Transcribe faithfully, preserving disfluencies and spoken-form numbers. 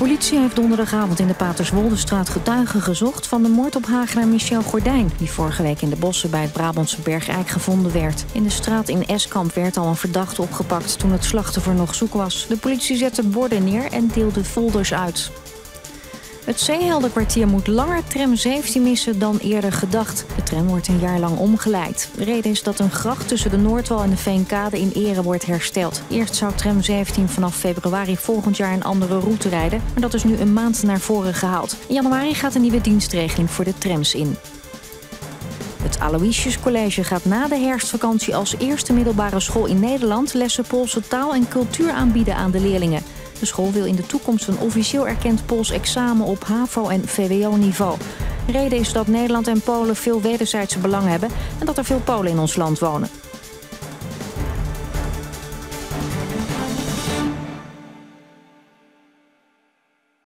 politie heeft donderdagavond in de Paterswoldestraat getuigen gezocht van de moord op Hagenaar Michel Gordijn, die vorige week in de bossen bij het Brabantse Bergijk gevonden werd. In de straat in Eskamp werd al een verdachte opgepakt toen het slachtoffer nog zoek was. De politie zette borden neer en deelde folders uit. Het Zeeheldenkwartier moet langer tram zeventien missen dan eerder gedacht. De tram wordt een jaar lang omgeleid. De reden is dat een gracht tussen de Noordwal en de Veenkade in Ere wordt hersteld. Eerst zou tram zeventien vanaf februari volgend jaar een andere route rijden, maar dat is nu een maand naar voren gehaald. In januari gaat een nieuwe dienstregeling voor de trams in. Het Aloysius College gaat na de herfstvakantie als eerste middelbare school in Nederland lessen Poolse taal en cultuur aanbieden aan de leerlingen. De school wil in de toekomst een officieel erkend Pools examen op HAVO- en V W O-niveau. De reden is dat Nederland en Polen veel wederzijdse belang hebben en dat er veel Polen in ons land wonen.